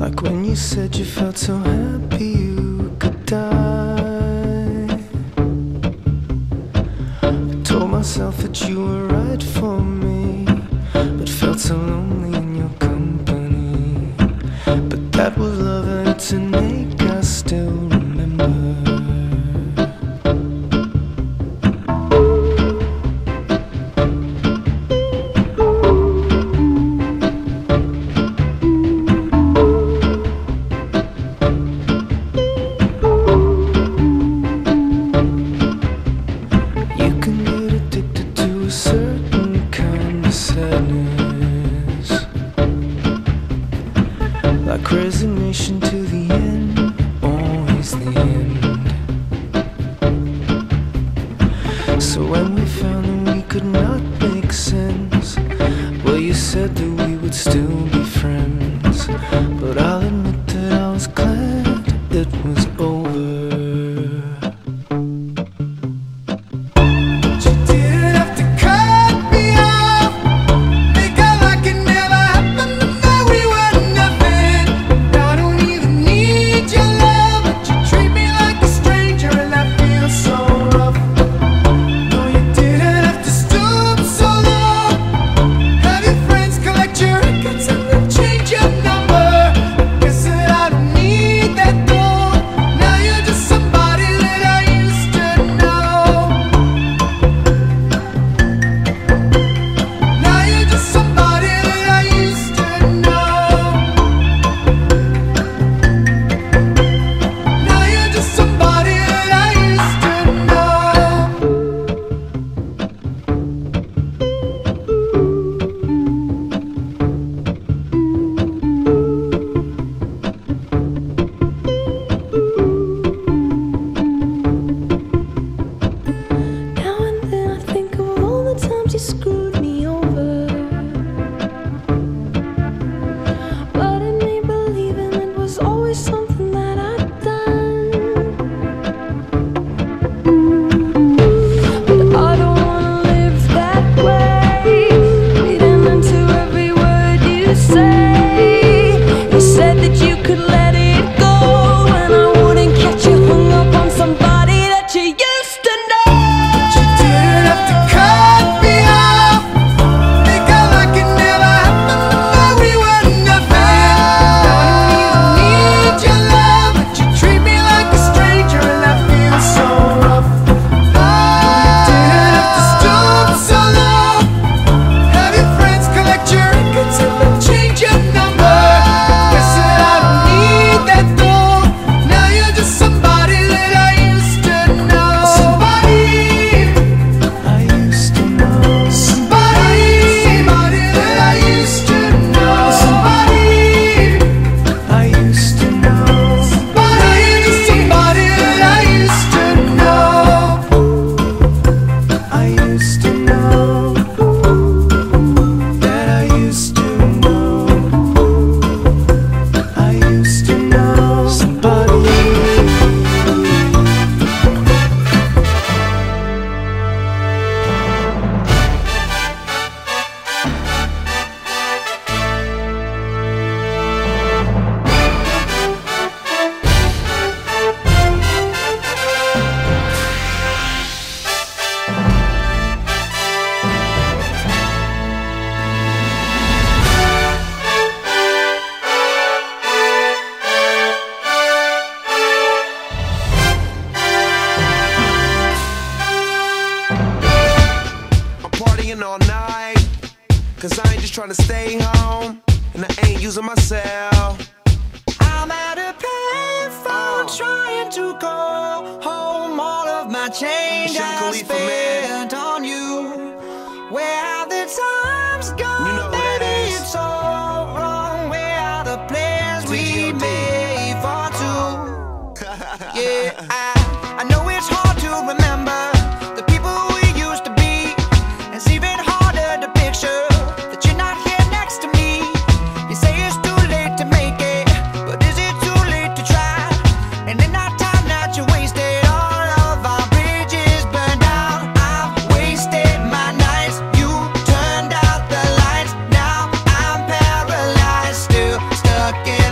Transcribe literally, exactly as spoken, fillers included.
Like when you said you felt so happy you could die. I told myself that you were right for me, but felt so lonely in your company. But that was love and it's an ache I still remember. Like resignation to the end, always the end. So when we found that we could not make sense, well, you said that we would still be friends. But I'll admit that I was glad it was over. You screwed me over, but it made believing it was always something that I'd done. But I don't wanna live that way, reading into every word you say. You said that you could let it go, and I wouldn't catch you hung up on somebody that you used to know. But you didn't have to cut me off. All night, cause I ain't just trying to stay home, and I ain't using myself. I'm at a payphone uh. trying to go home. All of my change I spent on you. Where have the times gone? You know baby, it's so wrong. Where are the plans we made for two? Yeah, I, I know it's hard to remember the people we used to be. It's even harder to picture that you're not here next to me. You say it's too late to make it, but is it too late to try? And in that time that you wasted, all of our bridges burned out. I've wasted my nights, you turned out the lights. Now I'm paralyzed, still stuck in